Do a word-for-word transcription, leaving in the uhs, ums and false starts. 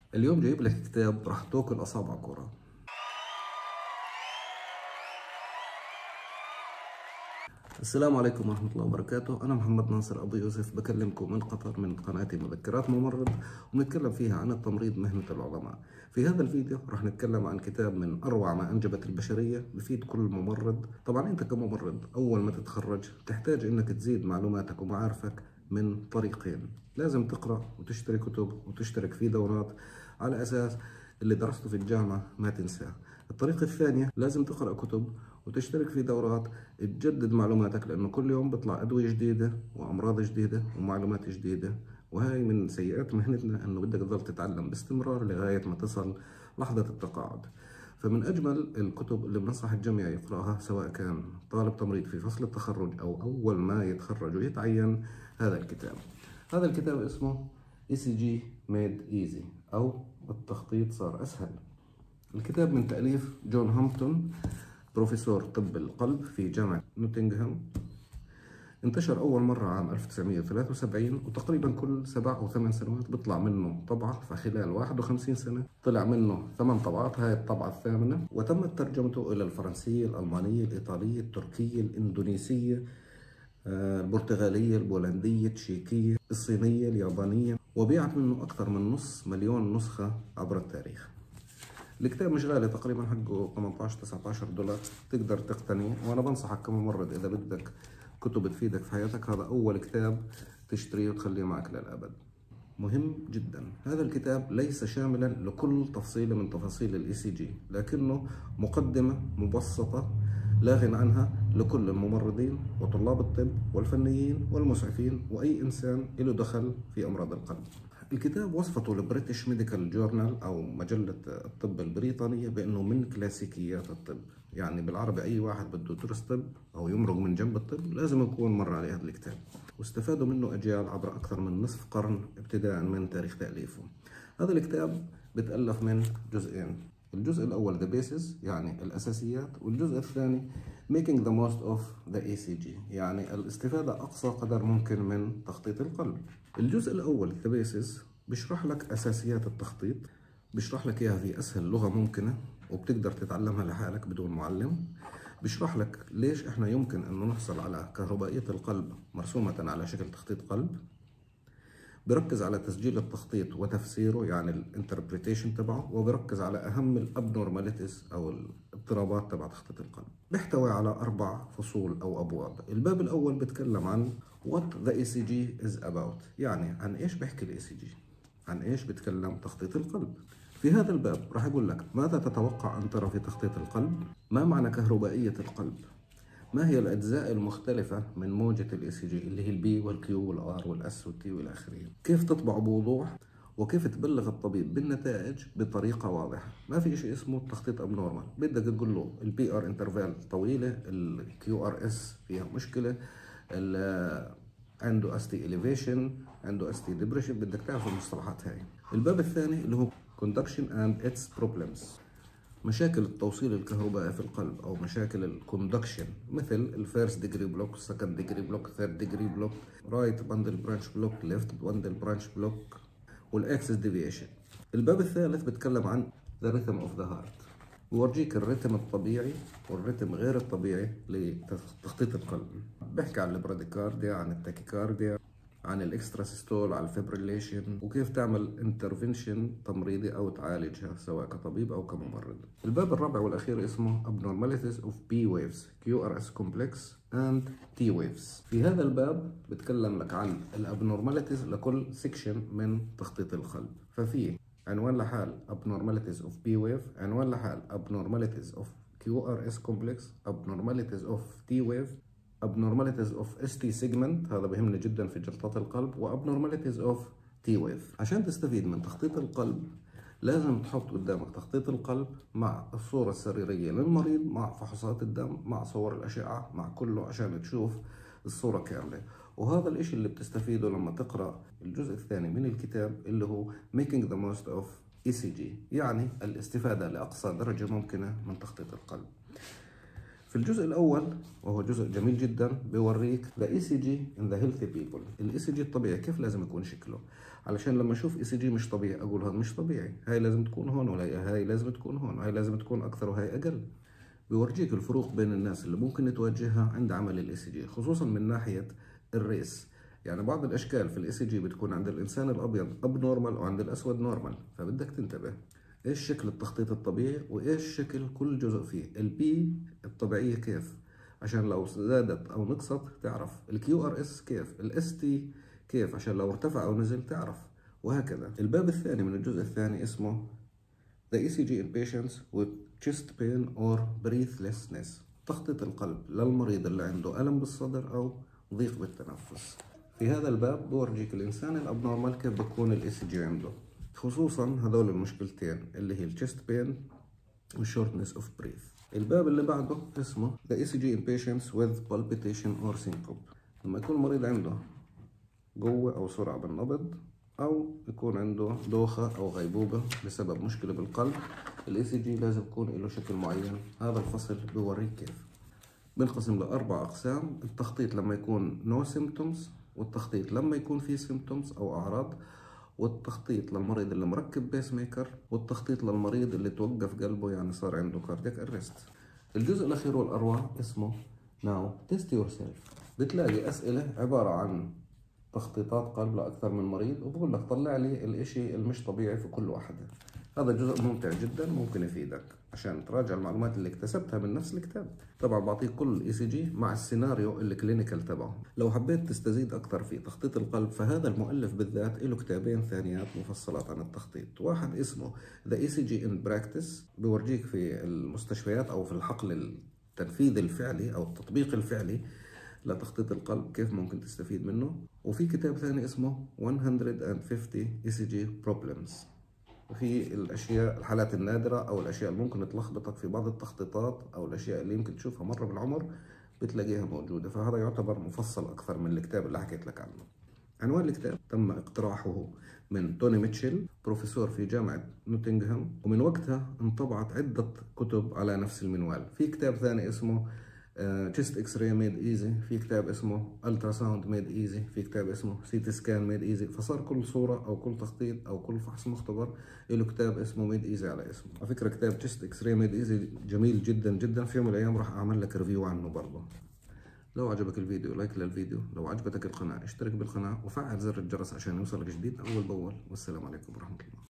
اليوم جايب لك كتاب راح تاكل أصابعك وراه. السلام عليكم ورحمة الله وبركاته. أنا محمد ناصر أبو يوسف بكلمكم من قطر من قناتي مذكرات ممرض، ونتكلم فيها عن التمريض مهنة العظماء. في هذا الفيديو راح نتكلم عن كتاب من أروع ما أنجبت البشرية بفيد كل ممرض. طبعا أنت كممرض أول ما تتخرج تحتاج إنك تزيد معلوماتك ومعارفك من طريقين: لازم تقرأ وتشتري كتب وتشترك في دورات على أساس اللي درسته في الجامعة ما تنساه. الطريقة الثانية لازم تقرأ كتب وتشترك في دورات تجدد معلوماتك، لأنه كل يوم بيطلع أدوية جديدة وأمراض جديدة ومعلومات جديدة، وهي من سيئات مهنتنا أنه بدك تظل تتعلم باستمرار لغاية ما تصل لحظة التقاعد. فمن أجمل الكتب اللي بنصح الجميع يقرأها سواء كان طالب تمريض في فصل التخرج أو أول ما يتخرج ويتعين هذا الكتاب. هذا الكتاب اسمه إي سي جي Made Easy أو التخطيط صار أسهل. الكتاب من تأليف جون هامبتون، بروفيسور طب القلب في جامعة نوتنغهام. انتشر أول مرة عام ألف وتسعمئة وثلاثة وسبعين، وتقريبا كل سبع أو ثمان سنوات بيطلع منه طبعة، فخلال واحد وخمسين سنة طلع منه ثمان طبعات، هاي الطبعة الثامنة، وتمت ترجمته إلى الفرنسية، الألمانية، الإيطالية، التركية، الإندونيسية، البرتغالية، البولندية، التشيكية، الصينية، اليابانية، وبيعت منه أكثر من نص مليون نسخة عبر التاريخ. الكتاب مش غالي، تقريبا حقه ثمانية عشر تسعة عشر دولار، تقدر تقتنيه، وانا بنصحك كممرض اذا بدك كتب تفيدك في حياتك هذا اول كتاب تشتريه وتخليه معك للابد. مهم جدا. هذا الكتاب ليس شاملا لكل تفصيلة من تفاصيل الاي سي جي، لكنه مقدمة مبسطة لا غنى عنها لكل الممرضين وطلاب الطب والفنيين والمسعفين واي انسان له دخل في امراض القلب. الكتاب وصفته البريتش ميديكال جورنال أو مجلة الطب البريطانية بأنه من كلاسيكيات الطب، يعني بالعربي أي واحد بده يدرس طب أو يمرق من جنب الطب لازم يكون مر على هذا الكتاب، واستفادوا منه أجيال عبر أكثر من نصف قرن ابتداء من تاريخ تأليفه. هذا الكتاب بتألف من جزئين: الجزء الأول The Basis يعني الأساسيات، والجزء الثاني Making the Most of the إي سي جي يعني الاستفادة أقصى قدر ممكن من تخطيط القلب. الجزء الأول The Basis بيشرح لك أساسيات التخطيط، بيشرح لك إياها في أسهل لغة ممكنة وبتقدر تتعلمها لحالك بدون معلم. بيشرح لك ليش إحنا يمكن أنه نحصل على كهربائية القلب مرسومة على شكل تخطيط قلب. بركز على تسجيل التخطيط وتفسيره يعني الانتربريتيشن تبعه، وبركز على أهم الابنورماليتيز أو الاضطرابات تبع تخطيط القلب. بيحتوي على أربع فصول أو أبواب. الباب الأول بيتكلم عن What the إي سي جي is about، يعني عن إيش بيحكي الإي سي جي، عن إيش بيتكلم تخطيط القلب. في هذا الباب راح يقول لك ماذا تتوقع أن ترى في تخطيط القلب، ما معنى كهربائية القلب، ما هي الأجزاء المختلفة من موجة الإي سي جي اللي هي البي والكيو والآر والأس والتي والى آخره، كيف تطبع بوضوح، وكيف تبلغ الطبيب بالنتائج بطريقة واضحة. ما في شيء اسمه تخطيط أبنورمال، بدك تقول له البي ار انترفال طويلة، الكيو ار اس فيها مشكلة، عنده اس تي elevation، عنده اس تي depression، بدك تعرف المصطلحات هاي. الباب الثاني اللي هو conduction and its problems، مشاكل التوصيل الكهربائي في القلب او مشاكل الكوندكشن، مثل الفيرست ديجري بلوك، سكند ديجري بلوك، ثيرد ديجري بلوك، رايت باندل برانش بلوك، ليفت باندل برانش بلوك، والاكسس ديفيشن. الباب الثالث بتكلم عن ذا ريثم اوف ذا هارت، بورجيك الرتم الطبيعي والرتم غير الطبيعي لتخطيط القلب. بحكي عن البراديكارديا، عن التاكيكارديا، عن الاكسترا سيستول، عن الفيبريليشن، وكيف تعمل انترفنشن تمريضي او تعالجها سواء كطبيب او كممرض. الباب الرابع والاخير اسمه Abnormalities of P Waves، كيو آر إس Complex and T Waves. في هذا الباب بتكلم لك عن الابنورماليتيز لكل سيكشن من تخطيط القلب. ففي عنوان لحال Abnormalities of P Wave، عنوان لحال Abnormalities of كيو آر إس Complex، Abnormalities of T Wave، abnormalities of إس تي segment، هذا بهمني جدا في جلطات القلب، و abnormalities of T wave. عشان تستفيد من تخطيط القلب لازم تحط قدامك تخطيط القلب مع الصورة السريرية للمريض، مع فحوصات الدم، مع صور الأشعة، مع كله عشان تشوف الصورة كاملة. وهذا الاشي اللي بتستفيده لما تقرأ الجزء الثاني من الكتاب اللي هو making the most of إي سي جي، يعني الاستفادة لأقصى درجة ممكنة من تخطيط القلب. في الجزء الأول وهو جزء جميل جدا بيوريك the إي سي جي in the healthy people. ال إي سي جي الطبيعي كيف لازم يكون شكله، علشان لما أشوف إي سي جي مش طبيعي أقول هذا مش طبيعي، هاي لازم تكون هون وهي هاي لازم تكون هون وهي لازم تكون أكثر وهي أقل. بيورجيك الفروق بين الناس اللي ممكن تواجهها عند عمل الإي سي جي، خصوصا من ناحية الريس. يعني بعض الأشكال في الإي سي جي بتكون عند الإنسان الأبيض أب نورمال وعند الأسود نورمال، فبدك تنتبه ايش شكل التخطيط الطبيعي وايش شكل كل جزء فيه. البي الطبيعيه كيف عشان لو زادت او نقصت تعرف، الكيو ار اس كيف، الاس تي كيف عشان لو ارتفع او نزل تعرف، وهكذا. الباب الثاني من الجزء الثاني اسمه The إي سي G in patients with chest pain or breathlessness. تخطيط القلب للمريض اللي عنده ألم بالصدر أو ضيق بالتنفس. في هذا الباب بورجيك الإنسان الأبنورمال كيف بتكون الإي سي جي عنده، خصوصا هذول المشكلتين اللي هي الشيست بين والشورتنس اوف بريث. الباب اللي بعده اسمه The إي سي جي in patients with palpitation or syncope. لما يكون المريض عنده قوة أو سرعة بالنبض أو يكون عنده دوخة أو غيبوبة بسبب مشكلة بالقلب، الإي سي جي لازم يكون له شكل معين. هذا الفصل بيوريك كيف. بنقسم لأربع أقسام: التخطيط لما يكون no symptoms، والتخطيط لما يكون فيه symptoms أو أعراض، والتخطيط للمريض اللي مركب بيس ميكر، والتخطيط للمريض اللي توقف قلبه يعني صار عنده كاردياك ارست. الجزء الأخير والأروع اسمه Now Test Yourself. بتلاقي أسئلة عبارة عن تخطيطات قلب لأكثر من مريض، وبقول لك طلع لي الإشي المش طبيعي في كل واحدة. هذا جزء ممتع جدا ممكن يفيدك عشان تراجع المعلومات اللي اكتسبتها من نفس الكتاب. طبعا بعطيك كل اي سي جي مع السيناريو الكلينيكال تبعه. لو حبيت تستزيد اكثر في تخطيط القلب فهذا المؤلف بالذات له كتابين ثانيات مفصلات عن التخطيط. واحد اسمه The إي سي جي in Practice، بورجيك في المستشفيات او في الحقل التنفيذي الفعلي او التطبيق الفعلي لتخطيط القلب كيف ممكن تستفيد منه. وفي كتاب ثاني اسمه مئة وخمسين إي سي جي Problems، وفي الاشياء الحالات النادره او الاشياء اللي ممكن تلخبطك في بعض التخطيطات او الاشياء اللي يمكن تشوفها مره بالعمر بتلاقيها موجوده. فهذا يعتبر مفصل اكثر من الكتاب اللي حكيت لك عنه. عنوان الكتاب تم اقتراحه من توني ميتشل، بروفيسور في جامعه نوتنغهام، ومن وقتها انطبعت عده كتب على نفس المنوال. في كتاب ثاني اسمه تشيست اكس راي ميد ايزي، في كتاب اسمه الترا ساوند ميد ايزي، في كتاب اسمه سي تي سكان ميد ايزي. فصار كل صوره او كل تخطيط او كل فحص مختبر له كتاب اسمه ميد ايزي على اسمه. على فكره كتاب تشيست اكس راي ميد ايزي جميل جدا جدا، في يوم من الايام راح اعمل لك ريفيو عنه برضه. لو عجبك الفيديو لايك للفيديو، لو عجبتك القناه اشترك بالقناه وفعل زر الجرس عشان يوصلك جديد اول باول. والسلام عليكم ورحمه الله.